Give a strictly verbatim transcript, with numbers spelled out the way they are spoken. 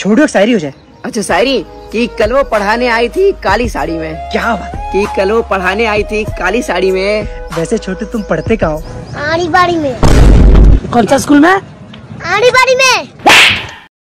छोड़ो एक शायरी हो जाए। अच्छा शायरी कि कल वो पढ़ाने आई थी काली साड़ी में। क्या बात है कि कल वो पढ़ाने आई थी काली साड़ी में। वैसे छोटे तुम पढ़ते कहाँ हो? आड़ी बाड़ी में। कौन सा स्कूल में? आड़ी बाड़ी में।